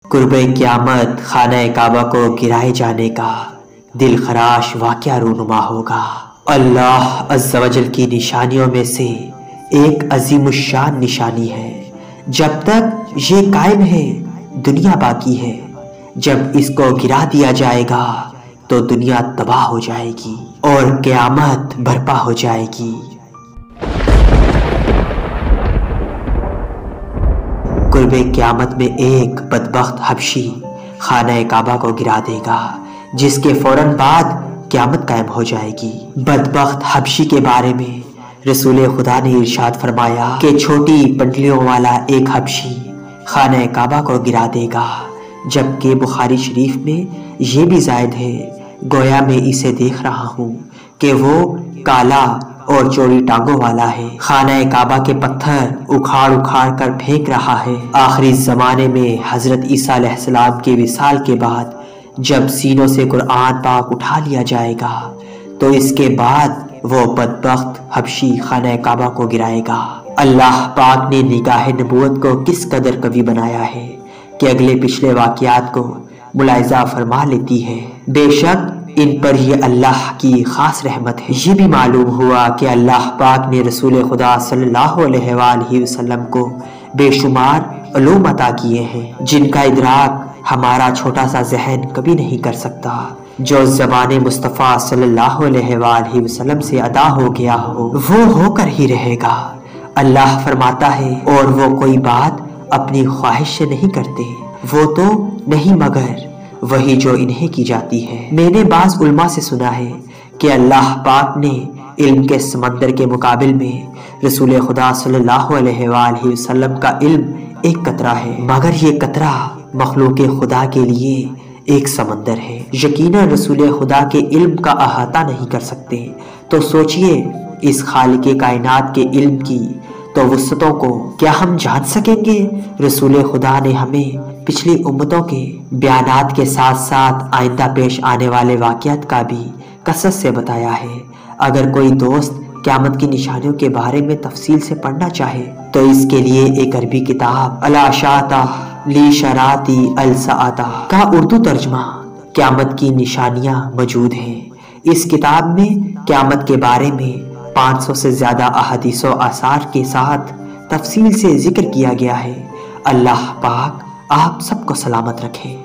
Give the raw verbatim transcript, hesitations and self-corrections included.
قرب قیامت خانہ کعبہ کو گرائے جانے کا دل خراش واقعہ رونما ہوگا۔ اللہ عز و جل کی نشانیوں میں سے ایک عظیم الشان نشانی ہے۔ جب تک یہ قائم ہے دنیا باقی ہے، جب اس کو گرا دیا جائے گا تو دنیا تباہ ہو جائے گی اور قیامت برپا ہو جائے گی۔ قرب قیامت میں ایک بدبخت حبشی خانہ کعبہ کو گرا دے گا، جس کے فوراً بعد قیامت قائم ہو جائے گی۔ بدبخت حبشی کے بارے میں رسول خدا نے ارشاد فرمایا کہ چھوٹی پنڈلیوں والا ایک حبشی خانہ کعبہ کو گرا دے گا، جبکہ بخاری شریف میں یہ بھی زائد ہے، گویا میں اسے دیکھ رہا ہوں کہ وہ کالا اور چوڑی ٹانگوں والا ہے، خانہ کعبہ کے پتھر اکھاڑ اکھاڑ کر پھینک رہا ہے۔ آخری زمانے میں حضرت عیسیٰ علیہ السلام کے وصال کے بعد جب سینوں سے قرآن پاک اٹھا لیا جائے گا تو اس کے بعد وہ بدبخت حبشی خانہ کعبہ کو گرائے گا۔ اللہ پاک نے نگاہ نبوت کو کس قدر قوی بنایا ہے کہ اگلے پچھلے واقعات کو ملاحظہ فرما لیتی ہے۔ بے شک ان پر یہ اللہ کی خاص رحمت ہے۔ یہ بھی معلوم ہوا کہ اللہ پاک نے رسول خدا صلی اللہ علیہ وآلہ وسلم کو بے شمار علوم عطا کیے ہیں، جن کا ادراک ہمارا چھوٹا سا ذہن کبھی نہیں کر سکتا۔ جو زبان مصطفیٰ صلی اللہ علیہ وآلہ وسلم سے ادا ہو گیا ہو وہ ہو کر ہی رہے گا۔ اللہ فرماتا ہے اور وہ کوئی بات اپنی خواہش سے نہیں کرتے، وہ تو نہیں مگر وہی جو انہیں کی جاتی ہے۔ میں نے بعض علماء سے سنا ہے کہ اللہ پاک نے علم کے سمندر کے مقابل میں رسول خدا صلی اللہ علیہ وآلہ وسلم کا علم ایک قطرہ ہے، مگر یہ قطرہ مخلوق خدا کے لیے ایک سمندر ہے۔ یقیناً رسول خدا کے علم کا احاطہ نہیں کر سکتے، تو سوچئے اس خالق کائنات کے علم کی تو وسعتوں کو کیا ہم جان سکیں گے؟ رسول خدا نے ہمیں پچھلی امتوں کے بیانات کے ساتھ ساتھ آئندہ پیش آنے والے واقعات کا بھی کثرت سے بتایا ہے۔ اگر کوئی دوست قیامت کی نشانیوں کے بارے میں تفصیل سے پڑھنا چاہے تو اس کے لیے ایک عربی کتاب الاشاطہ لی شراطی الساعتہ کا اردو ترجمہ قیامت کی نشانیاں موجود ہیں۔ اس کتاب میں قیامت کے بارے میں پانچ سو سے زیادہ احادیث و آثار کے ساتھ تفصیل سے ذکر کیا گیا ہے۔ اللہ پاک آپ سب کو سلامت رکھے۔